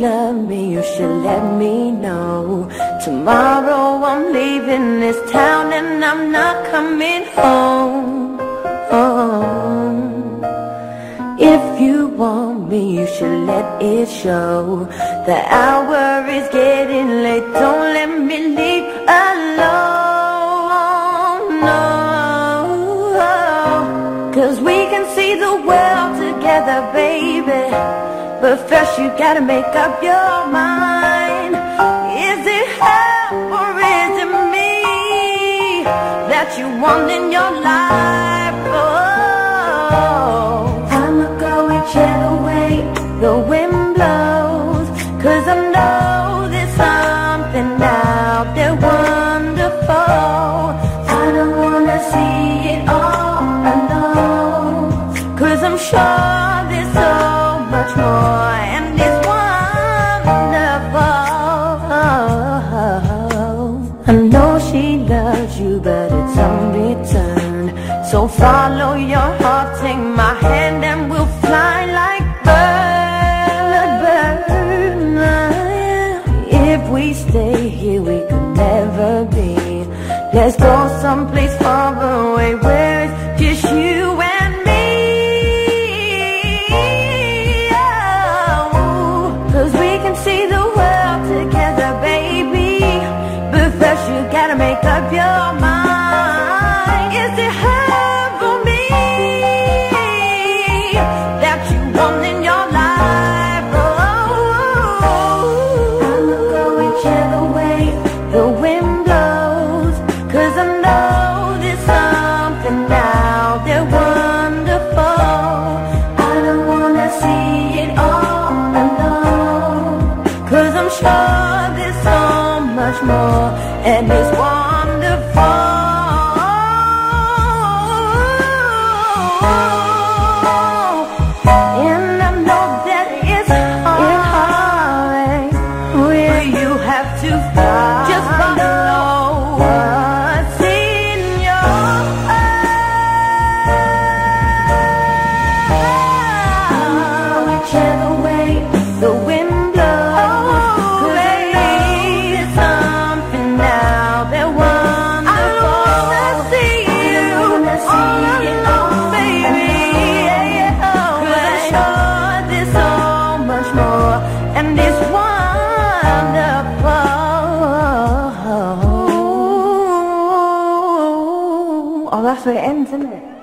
love me, you should let me know. Tomorrow I'm leaving this town and I'm not coming home. If you want me, you should let it show. The hour is getting late, don't let me leave alone, no. 'Cause we can see the world together, baby, but first you gotta make up your mind. Is it her or is it me that you want in your life? I'ma go whichever way the wind blows, 'cause I know there's something out there wonderful. I don't wanna see it all alone, 'cause I'm sure there's so much more, and it's wonderful. I know she loves you, but it's unreturned. So follow your heart, take my hand, and we'll fly like birds. If we stay here, we could never be. Let's go someplace far away where it's just you and me. Oh, 'cause we can see the world together, baby, but first you gotta make up your mind. Is it her or me that you want in your life? I'ma go whichever way the wind blows, 'cause I know there's something out there wonderful. I don't wanna see it all alone, 'cause I'm sure there's so much more, and it's wonderful. And I know that it's hard, where you have to just follow what's in your heart. Whichever way the wind blows, there's something out there wonderful. I wanna see you all alone, baby. 'Cause I'm sure there's so much more, and it's wonderful. Oh, that's where it ends, isn't it?